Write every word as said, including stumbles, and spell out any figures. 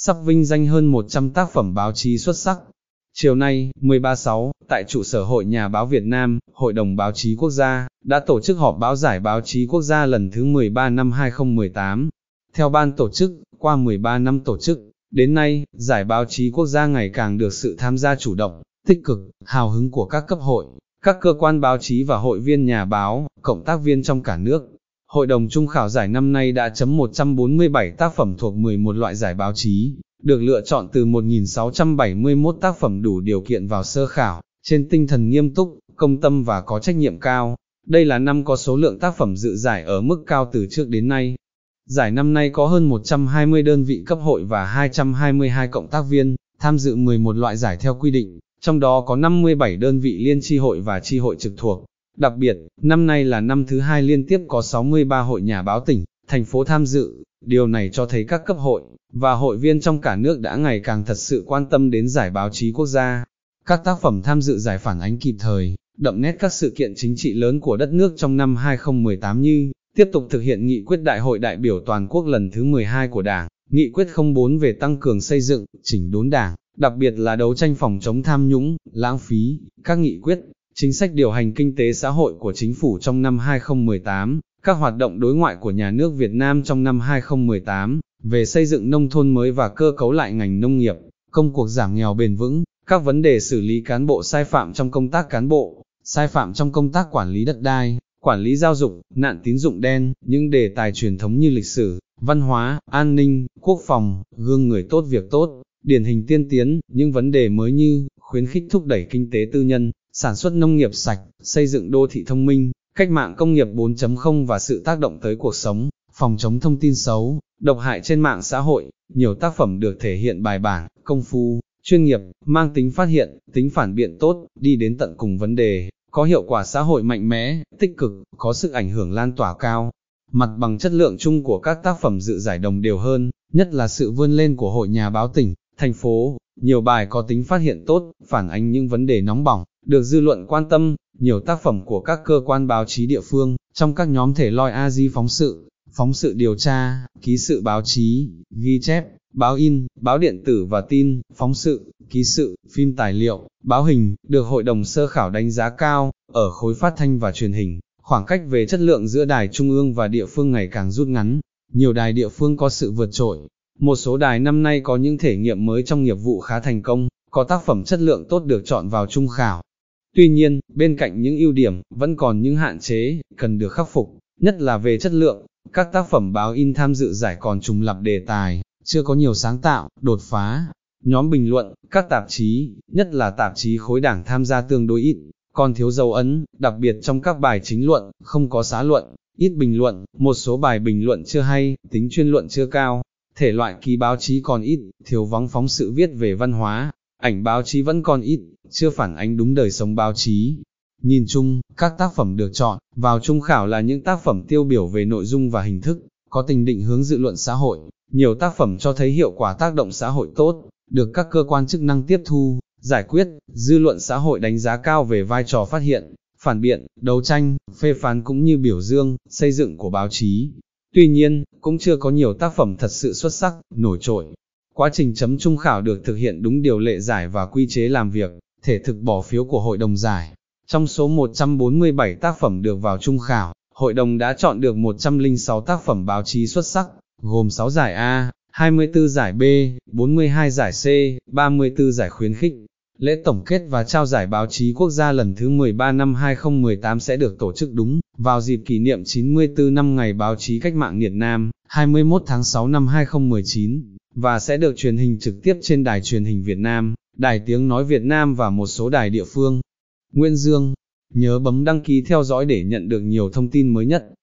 sắp vinh danh hơn một trăm tác phẩm báo chí xuất sắc. Chiều nay, mười ba tháng sáu, tại trụ sở Hội Nhà báo Việt Nam, Hội đồng Báo chí Quốc gia, đã tổ chức họp báo giải báo chí quốc gia lần thứ mười ba năm hai không một tám. Theo ban tổ chức, qua mười ba năm tổ chức, đến nay, giải báo chí quốc gia ngày càng được sự tham gia chủ động, tích cực, hào hứng của các cấp hội, các cơ quan báo chí và hội viên nhà báo, cộng tác viên trong cả nước. Hội đồng trung khảo giải năm nay đã chấm một trăm bốn mươi bảy tác phẩm thuộc mười một loại giải báo chí, được lựa chọn từ một nghìn sáu trăm bảy mươi mốt tác phẩm đủ điều kiện vào sơ khảo, trên tinh thần nghiêm túc, công tâm và có trách nhiệm cao. Đây là năm có số lượng tác phẩm dự giải ở mức cao từ trước đến nay. Giải năm nay có hơn một trăm hai mươi đơn vị cấp hội và hai trăm hai mươi hai cộng tác viên, tham dự mười một loại giải theo quy định, trong đó có năm mươi bảy đơn vị liên chi hội và chi hội trực thuộc. Đặc biệt, năm nay là năm thứ hai liên tiếp có sáu mươi ba hội nhà báo tỉnh, thành phố tham dự, điều này cho thấy các cấp hội và hội viên trong cả nước đã ngày càng thật sự quan tâm đến giải báo chí quốc gia. Các tác phẩm tham dự giải phản ánh kịp thời, đậm nét các sự kiện chính trị lớn của đất nước trong năm hai không một tám như tiếp tục thực hiện nghị quyết Đại hội đại biểu toàn quốc lần thứ mười hai của Đảng, nghị quyết không bốn về tăng cường xây dựng, chỉnh đốn Đảng, đặc biệt là đấu tranh phòng chống tham nhũng, lãng phí, các nghị quyết, chính sách điều hành kinh tế xã hội của chính phủ trong năm hai không một tám, các hoạt động đối ngoại của nhà nước Việt Nam trong năm hai không một tám, về xây dựng nông thôn mới và cơ cấu lại ngành nông nghiệp, công cuộc giảm nghèo bền vững, các vấn đề xử lý cán bộ sai phạm trong công tác cán bộ, sai phạm trong công tác quản lý đất đai, quản lý giáo dục, nạn tín dụng đen, những đề tài truyền thống như lịch sử, văn hóa, an ninh, quốc phòng, gương người tốt việc tốt, điển hình tiên tiến, những vấn đề mới như khuyến khích thúc đẩy kinh tế tư nhân, sản xuất nông nghiệp sạch, xây dựng đô thị thông minh, cách mạng công nghiệp bốn chấm không và sự tác động tới cuộc sống, phòng chống thông tin xấu, độc hại trên mạng xã hội. Nhiều tác phẩm được thể hiện bài bản, công phu, chuyên nghiệp, mang tính phát hiện, tính phản biện tốt, đi đến tận cùng vấn đề, có hiệu quả xã hội mạnh mẽ, tích cực, có sức ảnh hưởng lan tỏa cao. Mặt bằng chất lượng chung của các tác phẩm dự giải đồng đều hơn, nhất là sự vươn lên của hội nhà báo tỉnh, thành phố. Nhiều bài có tính phát hiện tốt, phản ánh những vấn đề nóng bỏng, được dư luận quan tâm. Nhiều tác phẩm của các cơ quan báo chí địa phương, trong các nhóm thể loại a di phóng sự, phóng sự điều tra, ký sự báo chí, ghi chép, báo in, báo điện tử và tin, phóng sự, ký sự, phim tài liệu, báo hình, được hội đồng sơ khảo đánh giá cao. Ở khối phát thanh và truyền hình, khoảng cách về chất lượng giữa đài trung ương và địa phương ngày càng rút ngắn, nhiều đài địa phương có sự vượt trội. Một số đài năm nay có những thể nghiệm mới trong nghiệp vụ khá thành công, có tác phẩm chất lượng tốt được chọn vào trung khảo. Tuy nhiên, bên cạnh những ưu điểm, vẫn còn những hạn chế, cần được khắc phục, nhất là về chất lượng. Các tác phẩm báo in tham dự giải còn trùng lặp đề tài, chưa có nhiều sáng tạo, đột phá. Nhóm bình luận, các tạp chí, nhất là tạp chí khối đảng tham gia tương đối ít, còn thiếu dấu ấn, đặc biệt trong các bài chính luận, không có xã luận, ít bình luận, một số bài bình luận chưa hay, tính chuyên luận chưa cao. Thể loại ký báo chí còn ít, thiếu vắng phóng sự viết về văn hóa, ảnh báo chí vẫn còn ít, chưa phản ánh đúng đời sống báo chí. Nhìn chung, các tác phẩm được chọn vào trung khảo là những tác phẩm tiêu biểu về nội dung và hình thức, có tính định hướng dự luận xã hội. Nhiều tác phẩm cho thấy hiệu quả tác động xã hội tốt, được các cơ quan chức năng tiếp thu, giải quyết. Dư luận xã hội đánh giá cao về vai trò phát hiện, phản biện, đấu tranh, phê phán cũng như biểu dương, xây dựng của báo chí. Tuy nhiên, cũng chưa có nhiều tác phẩm thật sự xuất sắc, nổi trội. Quá trình chấm trung khảo được thực hiện đúng điều lệ giải và quy chế làm việc, thể thực bỏ phiếu của hội đồng giải. Trong số một trăm bốn mươi bảy tác phẩm được vào trung khảo, hội đồng đã chọn được một trăm lẻ sáu tác phẩm báo chí xuất sắc, gồm sáu giải A, hai mươi tư giải B, bốn mươi hai giải C, ba mươi tư giải khuyến khích. Lễ tổng kết và trao giải báo chí quốc gia lần thứ mười ba năm hai không một tám sẽ được tổ chức đúng vào dịp kỷ niệm chín mươi tư năm Ngày Báo chí Cách mạng Việt Nam, hai mươi mốt tháng sáu năm hai không một chín, và sẽ được truyền hình trực tiếp trên Đài Truyền hình Việt Nam, Đài Tiếng Nói Việt Nam và một số đài địa phương. Nguyễn Dương, nhớ bấm đăng ký theo dõi để nhận được nhiều thông tin mới nhất.